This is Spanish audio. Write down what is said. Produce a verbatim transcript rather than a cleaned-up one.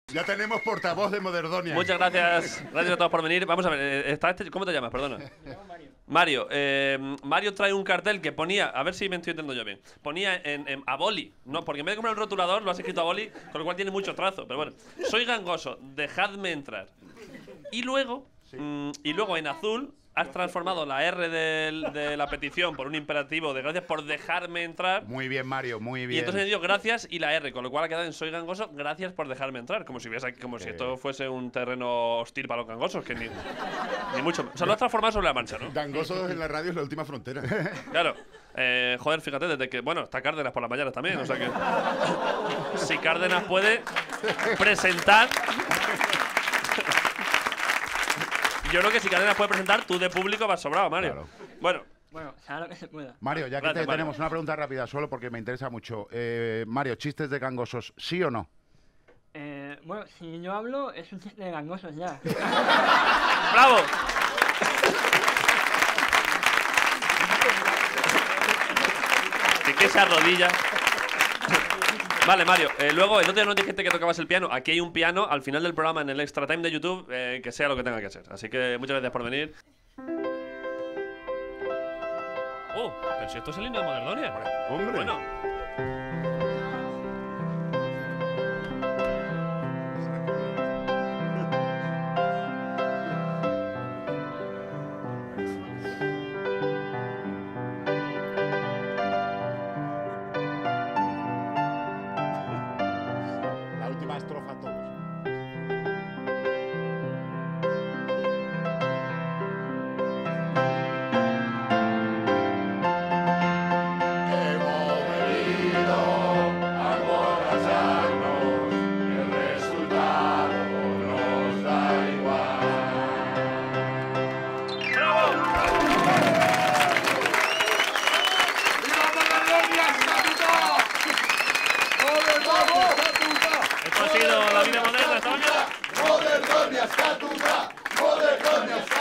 Ya tenemos portavoz de Moderdonia. Muchas gracias. Gracias a todos por venir. Vamos a ver, ¿está este? ¿Cómo te llamas? Perdona. Mario. Mario, eh, Mario trae un cartel que ponía, a ver si me estoy entendiendo yo bien, ponía en, en a boli, no, porque en vez de comprar un rotulador lo has escrito a boli, con lo cual tiene mucho trazo, pero bueno. Soy gangoso, dejadme entrar. Y luego, sí. mmm, y luego en azul has transformado la R de, de la petición por un imperativo de gracias por dejarme entrar. Muy bien, Mario, muy bien. Y entonces he dicho gracias y la R, con lo cual ha quedado en soy gangoso, gracias por dejarme entrar. Como si hubiese, como eh. si esto fuese un terreno hostil para los gangosos, que ni, ni mucho. O sea, lo has transformado sobre la marcha, ¿no? Gangosos en la radio es la última frontera. Claro. Eh, joder, fíjate, desde que. Bueno, está Cárdenas por las mañanas también, o sea que. Si Cárdenas puede presentar. Yo creo que si Cárdenas puede presentar, tú de público vas sobrado, Mario. Claro. Bueno. Bueno, claro que se pueda. Mario, ya que Gracias, te Mario. tenemos una pregunta rápida, solo porque me interesa mucho. Eh, Mario, ¿chistes de gangosos, sí o no? Eh, bueno, si yo hablo, es un chiste de gangosos ya. ¡Bravo! Que se arrodilla. Vale, Mario. Eh, luego, el otro día nos dijiste que tocabas el piano. Aquí hay un piano al final del programa en el Extra Time de YouTube, eh, que sea lo que tenga que ser. Así que muchas gracias por venir. Oh, pero si esto es el himno de Moderdonia. Hombre. Bueno. Estrofa a todos. Hemos venido a emborracharnos, el resultado nos da igual. ¡Bravo! ¡Viva Moderdonia, estatuto! ¡Moderdonia, estatuto! Esto ha sido La Vida Moderna. Hasta mañana. Moderdonia, estatuto. Moderdonia, estatuto.